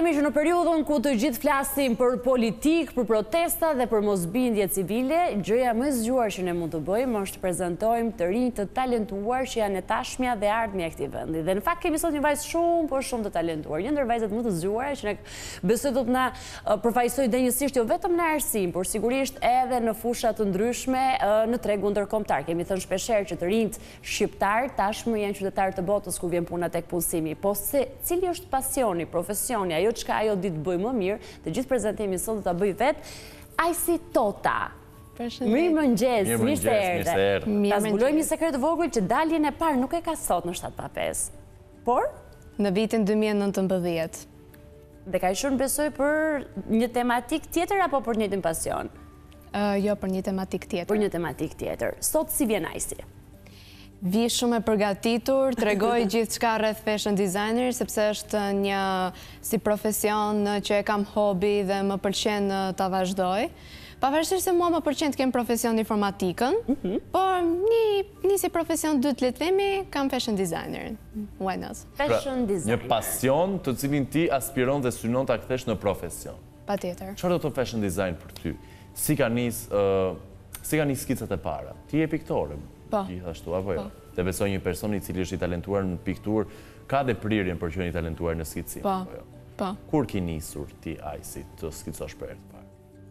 jemi që në periudhën ku të gjithë flasim për politikë, për protesta dhe për mosbindje civile, gjëja më e zgjuar që ne mund të bëjmë është të prezantojmë të rinj të talentuar që janë e tashmja dhe ardhmja e këtij vendi. Dhe në fakt kemi sot një vajzë shumë, por shumë të talentuar. Një ndër vajzat më të zgjuara që ne besoj do të na përfaqësoj denjësisht jo vetëm në arsim, por sigurisht edhe në fusha të ndryshme në tregun ndërkombëtar. Kemi thënë shpeshherë që të rinjt shqiptar tashmë janë qytetarë të botës kur vjen puna tek punësimi. Po se cili është pasioni, profesioni, ajo çka ajo ditë bëj më mirë, të gjithë prezantimin sot do ta bëj vet. Ajsi Tota. Mëngjes, mirë se erdhe. Ta zbulojmë një sekret të vogël që daljen e parë nuk e ka sot në 7:05. Por në vitin 2019. Dhe ka qenë besoj për një tematik tjetër apo për një njëjtin pasion? Jo, për një tematik tjetër. Për një tematik tjetër. Sot si vjen Ajsi? Vi shumë e përgatitur, tregoj gjithçka rreth fashion designer, sepse është një si profesion që e kam hobi dhe më pëlqen ta vazhdoj. Pavarësisht se mua më pëlqen të kem profesion informatikën, por një si profesion dytë le të themi, kam fashion designer. Why not? Fashion designer. Një pasion të cilin ti aspiron dhe synon ta kthesh në profesion. Patjetër. Çfarë do të thotë fashion design për ty? Si ka nis skicat e para? Ti je piktore. Po. Gjithashtu, apo jo? Dhe besoj një person i cili është i talentuar në pikturë, ka dhe prirjen për që një talentuar në skicim. Po. Kur ki nisur ti, Ajsi, të skicosh për herë të parë?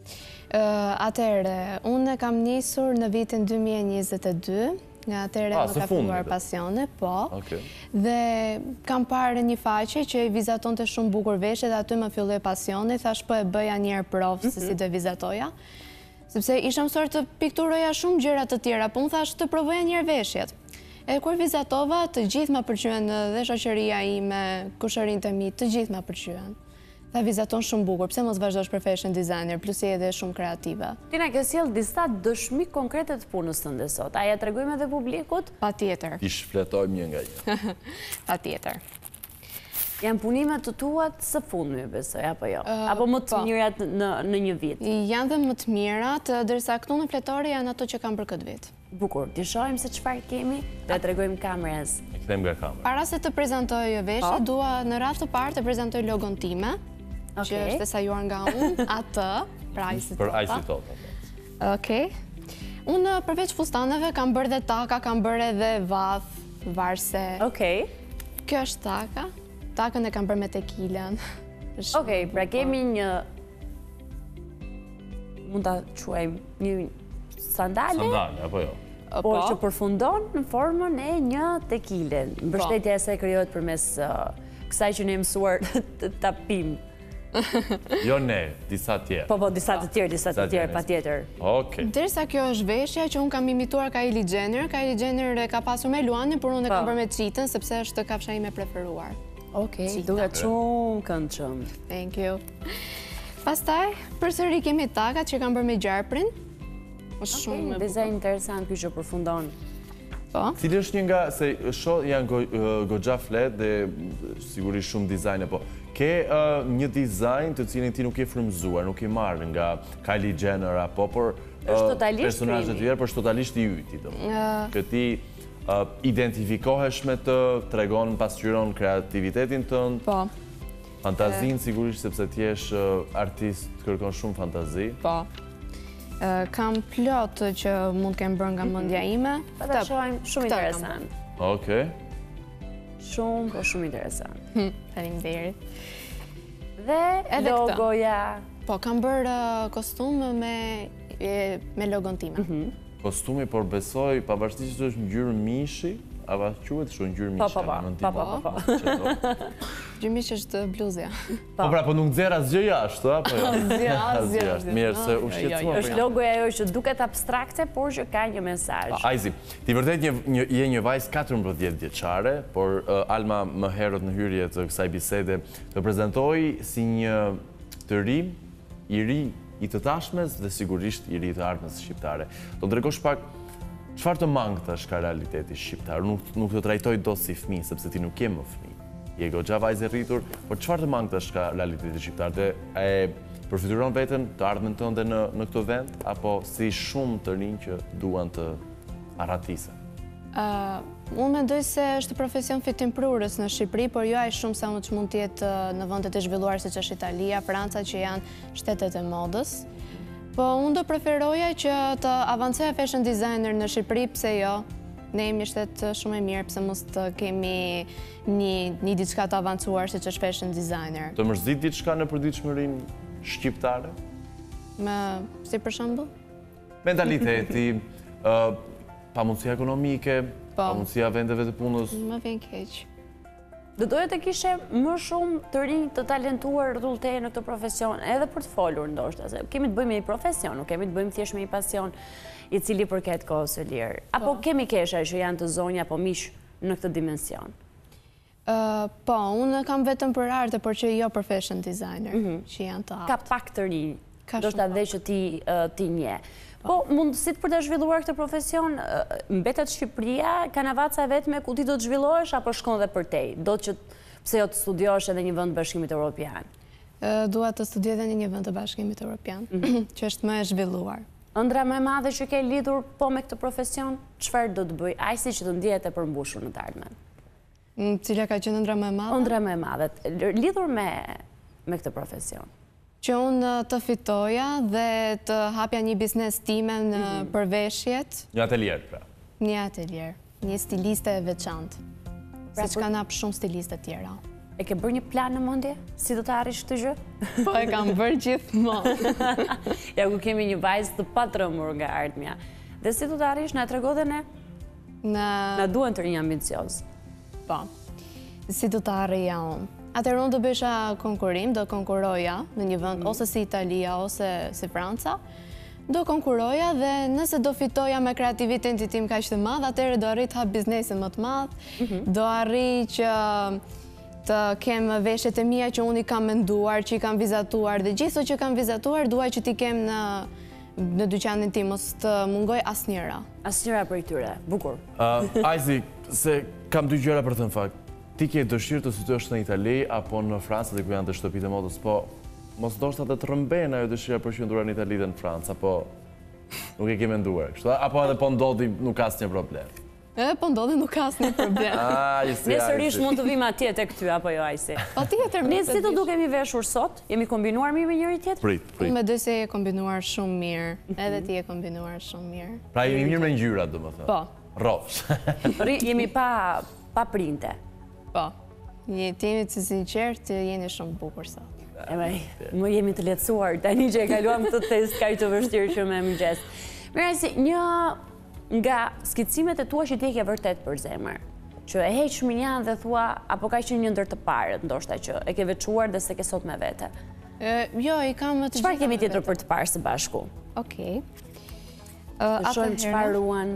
Atëherë, unë kam nisur në vitin 2022, nga atëherë më ka filluar pasione, po. Dhe kam parë një faqe që i vizatonte shumë bukur veshje dhe aty më filloi pasioni, thash po e bëja një herë provë se si do vizatoja. Sepse isha mësuar të pikturoja shumë gjëra të tjera, po unë thash të provoja një herë veshjet. E kur vizatova, të gjithë më pëlqyen dhe shoqëria ime, kushërinjtë e mi, të gjithë më pëlqyen. Tha vizaton shumë bukur, pse mos vazhdosh për fashion designer, plus je edhe shumë kreative. Ti na ke sjell disa dëshmi konkrete të punës tënde sot. A ja tregojmë edhe publikut? Patjetër. I shfletojmë një nga një. Patjetër. Janë punimet të tuat së fundmi, besoj, apo jo? Apo më të mirat në një vit? Janë dhe më të mirat, dërsa këtu në fletore janë ato që kam për këtë vit. Bukur, të shohim se çfarë kemi, dhe tregojmë kamerës. E kthejmë nga kamera. Para se të prezantoj veshje, dua në radhë të parë të prezantoj logon time, që është desajuar nga unë, atë, për Ajsi Tota. Për Ajsi Tota. Okej. Unë përveç fustaneve kam bërë dhe taka, kam bërë edhe vath, varse. Okej. Kjo është taka. Takën e kam bërë me tekilen. Okej, pra kemi një, mund ta quajmë një sandale? Sandale, apo jo? Por që përfundon në formën e një tekile. Mbështetja e saj krijohet përmes kësaj që ne mësuar të tapim. Jo ne, disa tjerë. Po, disa të tjerë, patjetër. Okej. Derisa kjo është veshja që unë kam imituar Kylie Jenner. Kylie Jenner e ka pasur me Luanin, por unë e kam bërë me Cheetën, sepse është kafsha ime preferuar. Okej, duhet shumë këndshëm. Thank you. Pastaj, përsëri kemi takat që kam bërë me gjarprin. Okej, një dizajn interesant ky që përfundon. Po. Cili është një nga, se shoh janë goxha flet dhe sigurisht shumë dizajne, po ke një dizajn të cilin ti nuk je frymëzuar, nuk je marrë nga Kylie Jenner apo por personazhe të tjerë, por është totalisht i yti, domethënë. Që ti identifikohesh me të, tregon, pasqyron kreativitetin tënd. Po. Fantazinë sigurisht sepse ti je artist, kërkon shumë fantazi. Po. Kam plot që mund kem bërë nga mendja ime. Ta shohim, shumë interesant. Okej. Shumë interesant. Faleminderit. Dhe logoja. Po, kam bërë kostum me logon time. Kostumi, por besoj, pavarësisht që është ngjyrë mishi, apo quhet kështu ngjyrë mishi? Po. Ngjyrë mishi është bluzja. Po pra, po nuk nxjerr asgjë jashtë, apo jo? Asgjë. Mirë, se u shqetësua. Është logoja ajo që duket abstrakte, por që ka një mesazh. Ajzi, ti vërtet je një vajzë 14 vjeçare, por Alma më herët në hyrje të kësaj bisede të prezantoi si një të ri, i ri, i të tashmes dhe sigurisht i ri të ardhmes shqiptare. Do të tregosh pak çfarë të mangëtash ka realiteti shqiptar. Nuk të trajtoj do si fëmijë, sepse ti nuk je më fëmijë. Je goxha vajzë e rritur, por çfarë të mangëtash ka realiteti shqiptar? Dhe e përfituron veten të ardhmen tënde në këtë vend apo si shumë të rinj që duan të arratisen? Unë mendoj se është profesion fitimprurës në Shqipëri, por jo aq shumë sa që mund të jetë në vendet e zhvilluara siç është Italia, Franca, që janë shtetet e modës. Po unë do preferoja që të avancoja fashion designer në Shqipëri, pse jo? Ne jemi shtet shumë e mirë, pse mos të kemi një diçka të avancuar siç është fashion designer. Të mërzit diçka në përditshmërinë shqiptare? Si për shembull? Mentaliteti, pamundësia ekonomike, pamundësia vendeve të punës. Më vjen keq. Do doja të kishe më shumë të rinj të talentuar rrugteje në këtë profesion, edhe për të folur ndoshta, se kemi të bëjmë me një profesion, nuk kemi të bëjmë thjesht me një pasion i cili përket kohës së lirë. Apo kemi kesha që janë të zonja apo mish në këtë dimension? Po, unë kam vetëm për arte, por që jo për fashion designer, që janë të Ka pak të rinj, ndoshta dhe që ti nje. Po, mundësit për të zhvilluar këtë profesion, mbetet Shqipëria, Kanavaca e vetme ku ti do të zhvillohesh, apo shkon dhe për tej? Do të që pse jo të studiosh edhe një vend të Bashkimit Evropian? Dua të studioj edhe në një vend të Bashkimit Evropian, që është më e zhvilluar. Ëndra më e madhe që ke lidhur po me këtë profesion, çfarë do të bëj? Ajsi që të ndihet e përmbushur në të ardhmen. Cila ka qenë ëndra më e madhe? Ëndra më e madhe, lidhur me këtë profesion. Që unë të fitoja dhe të hapja një biznes time në përveshjet. Një atelier, pra. Një atelier, një stiliste e veçantë. Si që kanë hapë shumë stiliste tjera. E ke bërë një plan në mendje? Si do të arrish këtë gjë? Po e kam bërë gjithmonë. Ja ku kemi një vajzë të patrëmur nga ardhmja. Dhe si do të arrish, na trego dhe ne? Na duhen të rinj ambicioz. Po. Si do të arrija unë? Atëherë unë do bësha konkurim, do konkuroja në një vend ose si Italia ose si Franca. Do konkuroja dhe nëse do fitoja me kreativitetin tim kaq të madh, atëherë do arrit të hap biznesin më të madh. Do arrit që të kem veshjet e mia që unë i kam menduar, që i kam vizatuar dhe gjithë që kam vizatuar dua që t'i kem në dyqanin tim, mos të mungoj asnjëra. Asnjëra prej tyre. Bukur. Ajzi, se kam dy gjëra për të thënë fakt. Ti ke dëshirë të studiosh në Itali apo në Francë dhe ku janë të shtëpitë e modës, po mos ndoshta të rrëmben ajo dëshira për qëndruar në Itali dhe në Francë, apo nuk e ke menduar kështu, apo edhe po ndodhi nuk ka asnjë problem. Po ndodhi nuk ka asnjë problem. Ne sërish mund të vim atje tek ty apo jo Ajsi? Patjetër. Ne si të dukemi veshur sot? Jemi kombinuar mirë me njëri tjetrin? Prit. Unë mendoj se je kombinuar shumë mirë, edhe ti je kombinuar shumë mirë. Pra jemi mirë me ngjyrat, domethënë. Po. Rrofsh. Jemi pa printe. Po. Një timi të sinqert, jeni shumë bukur sot. Më jemi të lehtësuar, tani që e kaluam këtë test kaq të vështirë që më mëngjes. Mirë, si një nga skicimet e tua që ti ke vërtet për zemër, që e heq minjan dhe thua, apo ka qenë një ndër të parët, ndoshta që e ke veçuar dhe se ke sot me vete? Jo, i kam të gjitha. Çfarë kemi tjetër për të parë së bashku? Okej. Të shohim çfarë ruan.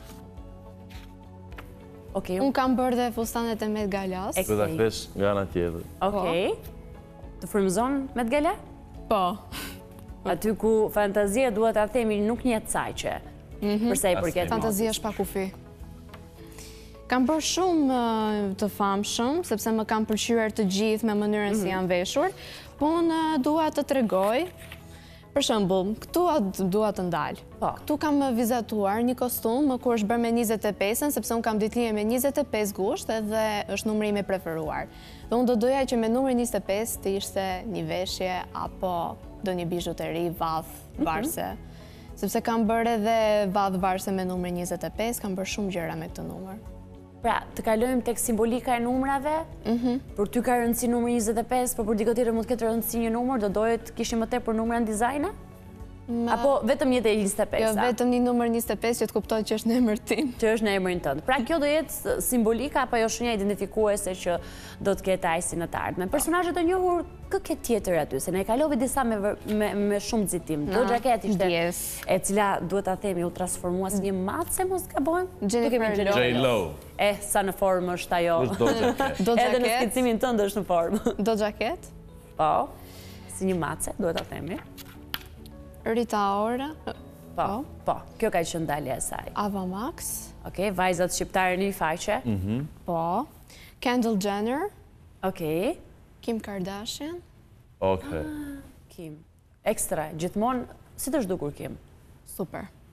Unë kam bërë dhe fustanet e Met Galas. Do ta kthesh nga ana tjetër. Okej. Të frymëzon Met Gala? Po. Aty ku fantazia duhet ta themi nuk një caqe. Përsa i përket. Fantazia është pa kufi. Kam bërë shumë të famshëm, sepse më kam pëlqyer të gjithë me mënyrën si janë veshur, po unë dua të tregoj. Për shembull, këtu dua të ndal. Këtu kam vizatuar një kostum kur është bërë me 25-ën, sepse unë kam ditëlindje me 25 gusht edhe është numri im i preferuar. Dhe unë do doja që me numrin 25 të ishte një veshje apo do një bizhuteri varse. Sepse kam bërë edhe varse me numrin 25, kam bërë shumë gjëra me këtë numër. Pra, të kalojmë tek simbolika e numrave, për ty ka rëndësi numri 25, por për dikë tjetër mund të ketë rëndësi një numër, do dohet kishim më tepër numra në dizajne? Apo vetëm një 25? Jo, vetëm një numër 25 që të kuptoj që është në emër tim. Që është në emrin tënd. Pra kjo do jetë simbolika apo jo shenja identifikuese që do të ketë Ajsi në të ardhmen. Personazhet e njohur kë ke tjetër aty, se ne e kalove disa me shumë nxitim. Do xhaket ishte e cila duhet ta themi u transformua si një mace, mos gabojmë. J-Lo. Sa në formë është ajo. Do Edhe në skicimin tënd është në formë. Do xhaket? Po. Si një mace, duhet ta themi. Rita Ora. Po. Kjo ka qenë dalja e saj. Ava Max. Okej, vajzat shqiptare në një faqe. Po. Kendall Jenner. Okej. Kim Kardashian. Okej. Kim. Ekstra, gjithmonë, si të zhdukur Kim? Super.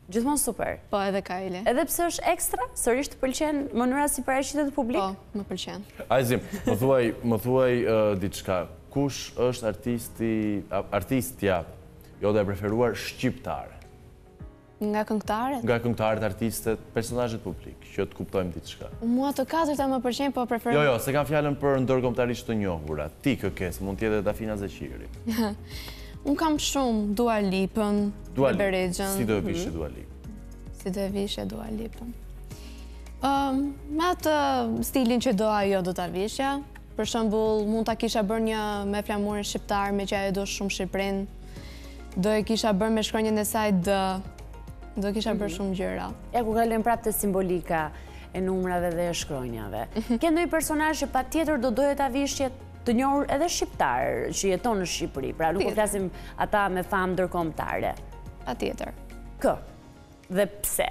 Gjithmonë super. Po, edhe Kajli. Edhe pse është ekstra, sërish të pëlqen mënyra si paraqitet publik? Po, më pëlqen. Ajzim, më thuaj diçka, kush është artistja jote e preferuar shqiptare? Nga këngëtarët? Nga këngëtarët, artistët, personazhet publik, që të kuptojmë diçka. Mua të katërta më pëlqen, po preferoj. Jo, se kam fjalën për ndërkombëtarisht të njohura. Ti kës, mund të jetë Dafina Zeqiri. Unë kam shumë Dua Lipën, Beberexhën. Si do e vishë Dua Lipën? Si do e vishë Dua Lipën? Me atë stilin që do ajo do t'a vishja. Për shembull, mund t'a kisha bërë një me flamurin shqiptar, me që ajo do shumë Shqiprin. Do e kisha bërë me shkronjën e saj D. Do kisha bërë shumë gjëra. Ja ku kalojmë prapë te simbolika e numrave dhe e shkronjave. Ke ndonjë personazh që patjetër do doje ta vishje të njohur edhe shqiptar që jeton në Shqipëri, pra nuk po flasim ata me famë ndërkombëtare. Patjetër. Kë? Dhe pse?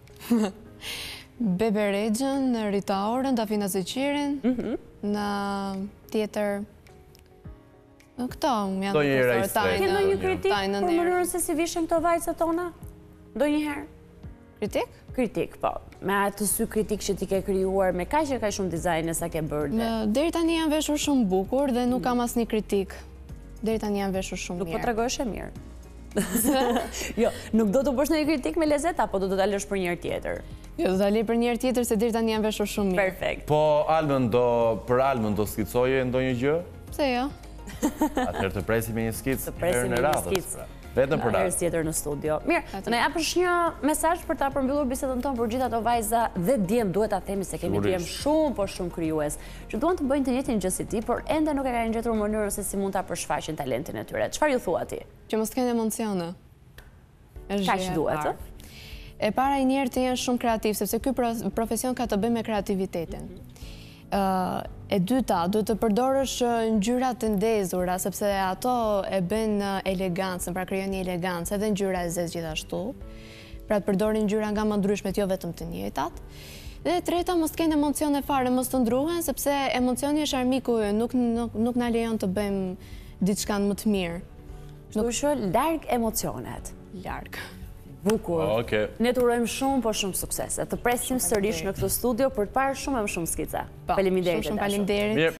Beberexhën, Rita Orën, Dafina Zeqirin, në tjetër këto më janë të fortë. Ke ndonjë kritik për mënyrën se si vishen këto vajzat tona? Ndonjëherë? Kritik? Kritik, po. Me atë sy kritik që ti ke krijuar me kaq e kaq shumë dizajn sa ke bërë. Deri tani janë veshur shumë bukur dhe nuk kam asnjë kritik. Deri tani janë veshur shumë mirë. Nuk po tregohesh e mirë. Jo, nuk do të bësh ndonjë kritik me lezet apo do ta lësh për njëri tjetër? Jo, do ta lej për njëri tjetër se deri tani janë veshur shumë mirë. Perfekt. Po për Almën do skicoje ndonjë gjë? Pse jo? Atëherë të presim me një skicë herën e radhës. Vetëm për herë tjetër në studio. Mirë, ne japësh një mesazh për ta përmbyllur bisedën tonë për gjithë ato vajza dhe djem duhet ta themi se kemi djem shumë po shumë krijues që duan të bëjnë të njëjtin gjë si ti, por ende nuk e kanë gjetur mënyrën se si mund ta përshfaqin talentin e tyre. Çfarë ju thua ti? Që mos kenë emocione. Kaq duhet, ë? E para i njerëzit të jenë shumë kreativ sepse ky profesion ka të bëjë me kreativitetin. E dyta, duhet të përdorësh ngjyra të ndezura, sepse ato e bën elegancën, pra krijon një elegancë, edhe ngjyra e zezë gjithashtu. Pra të përdorin ngjyra nga më ndryshmet, jo vetëm të njëjtat. Dhe e treta, mos kenë emocione fare, mos të ndruhen, sepse emocioni është armiku ynë, nuk na lejon të bëjmë diçka më të mirë. Kështu që larg emocionet. Larg. Bukur. Ne të urojmë shumë, po shumë suksese. Të presim sërish në këtë studio për të parë shumë e më shumë skica. Faleminderit. Faleminderit.